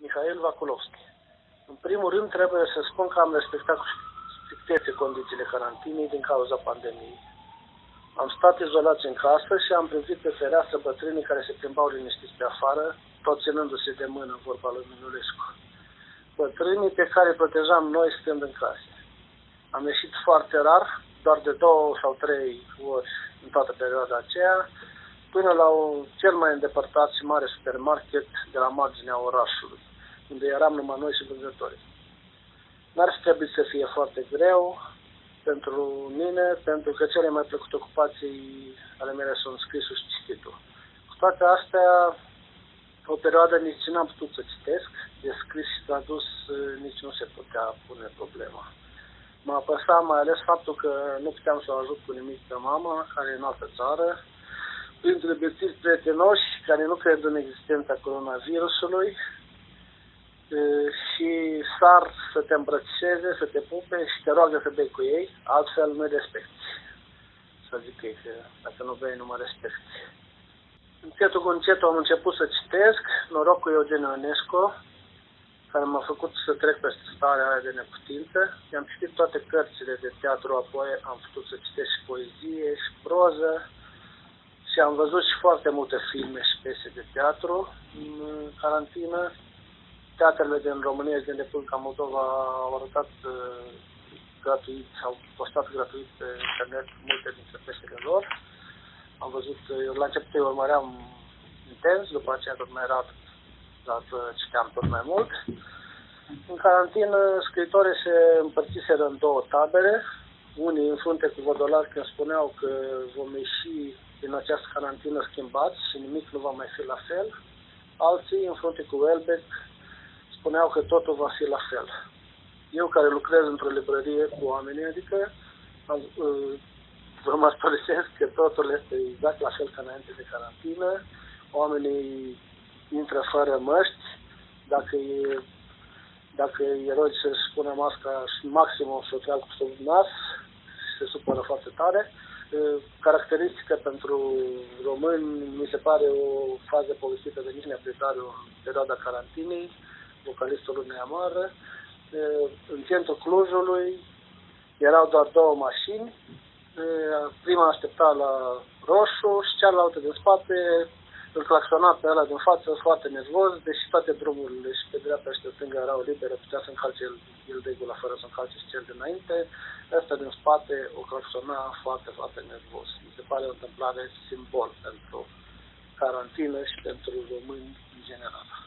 Mihail Vakulovski. În primul rând trebuie să spun că am respectat cu strictețe condițiile carantinei din cauza pandemiei. Am stat izolați în casă și am privit pe fereastră bătrânii care se plimbau liniștiți pe afară, tot ținându-se de mână, vorba lui Minulescu. Bătrânii pe care îi protejam noi stând în case. Am ieșit foarte rar, doar de 2 sau 3 ori în toată perioada aceea, până la cel mai îndepărtat și mare supermarket de la marginea orașului, unde eram numai noi și vânzătorii. N-ar fi trebuit să fie foarte greu pentru mine, pentru că cele mai plăcute ocupații ale mele sunt scrisul și cititul. Cu toate astea, o perioadă nici n-am putut să citesc, de scris și tradus nici nu se putea pune problema. M-a apăsat mai ales faptul că nu puteam să o ajut cu nimic pe mama, care e în altă țară, printre obiectivi prietenoși care nu cred în existența coronavirusului, și sar să te îmbrățișeze, să te pupe și te roagă să bei cu ei, altfel nu-i respecti. Să zic ei că dacă nu bei, nu mă respecti. Încetul cu încetul am început să citesc, noroc cu Eugen Ionescu, care m-a făcut să trec peste starea aia de neputință. I-am citit toate cărțile de teatru, apoi am putut să citesc și poezie și proză și am văzut și foarte multe filme și piese de teatru în carantină. Teatrele din România și din Republica Moldova au arătat gratuit, au postat gratuit pe internet multe dintre piesele lor. Am văzut, la început îi urmăream intens, după aceea tot mai rar, dar citeam tot mai mult. În carantină, scriitorii se împărțiseră în 2 tabere, unii în frunte cu vodolari când spuneau că vom ieși din această carantină schimbați și nimic nu va mai fi la fel, alții în frunte cu Welbeck spuneau că totul va fi la fel. Eu, care lucrez într-o librărie cu oamenii, adică vă mărturisesc că totul este exact la fel ca înainte de carantină. Oamenii intră fără măști, dacă e rogi să-și pună masca și maximum să o trag sub nas și se supără foarte tare. Caracteristică pentru români, mi se pare o fază povestită de Mihnea Pritariu în perioada carantinei, vocalistul unei amară. În centrul Clujului erau doar 2 mașini, prima aștepta la roșu și cealaltă din spate îl claxona pe ăla din față foarte nervos, deși toate drumurile și pe dreapta și pe stânga erau libere, putea să încalce el de gula fără să încalce și cel dinainte. Ăsta din spate o claxona foarte, foarte nervos. Mi se pare o întâmplare simbol pentru carantină și pentru români în general.